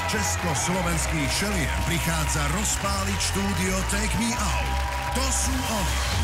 československých šeliem prichádza rozpáliť štúdio Take Me Out. To sú oni.